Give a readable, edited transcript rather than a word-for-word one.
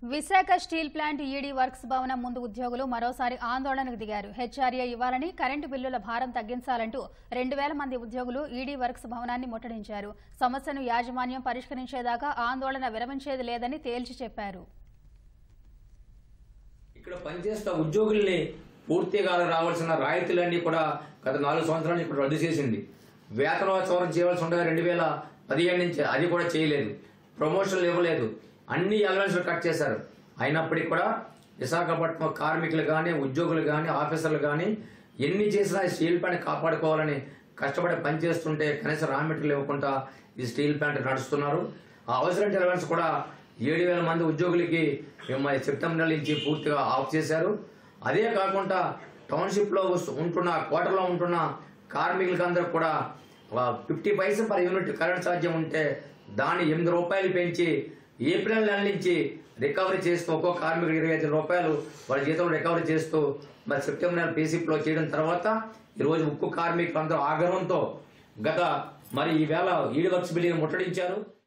Visakha steel plant ED works భవనం ముందు ఉద్యోగులు మరోసారి ఆందోళనకు దిగారు. హెచ్ఆర్ఏ ఇవ్వాలని, కరెంటు బిల్లుల భారం తగ్గించాలంటూ 2000 మంది ఉద్యోగులు ఈడీ వర్క్స్ భవనాన్ని ముట్టడించారు. సమస్యను యాజమాన్యం పరిష్కరించేదాకా ఆందోళన విరమించేది లేదని తేల్చి చెప్పారు. ఇక్కడ పనిచేస్తున్న ఉద్యోగుల్ని పూర్తిగా రావాల్సిన రాయితీలన్నీ కూడా గత 4 సంవత్సరాలు ఇప్పుడు రద్దు చేసింది. వేతనోత్సవం చేయవలసి ఉండగా 2015 నుంచి అది కూడా చేయలేదు. ప్రమోషన్లు ఇవ్వలేదు. అన్ని అలవెన్స్లు కట్ చేశారు. అయినప్పటికీ కూడా విశాఖపట్నం కార్మికులు కానీ, ఉద్యోగులు కానీ, ఆఫీసర్లు కానీ ఎన్ని చేసినా స్టీల్ ప్లాంట్ కాపాడుకోవాలని కష్టపడి పనిచేస్తుంటే కనీసం రా మెటీరియల్ ఇవ్వకుండా ఈ స్టీల్ ప్లాంట్ నడుస్తున్నారు. ఆ అవసరం అలవెన్స్ కూడా 7,000 మంది ఉద్యోగులకి సెప్టెంబర్ నెల నుంచి పూర్తిగా ఆఫ్ చేశారు. అదే కాకుండా టౌన్షిప్ లో ఉంటున్న, క్వార్టర్లో ఉంటున్న కార్మికులకి అందరూ కూడా 50 పైసా పర్ యూనిట్ కరెంట్ ఛార్జీ ఉంటే దాన్ని 8 రూపాయలు పెంచి ఏప్రిల్ నెల నుంచి రికవరీ చేస్తూ ఒక్కో కార్మికుడు 25 రూపాయలు వాళ్ళ జీతంలో రికవరీ చేస్తూ మరి సెప్టెంబర్ నెల పీసీపీ లో చేయడం తర్వాత ఈరోజు ఉక్కు కార్మికులు అందరూ ఆగ్రహంతో గత మరి ఈవేళ ఈడీ వర్క్స్ బిల్డింగ్ ముట్టడించారు.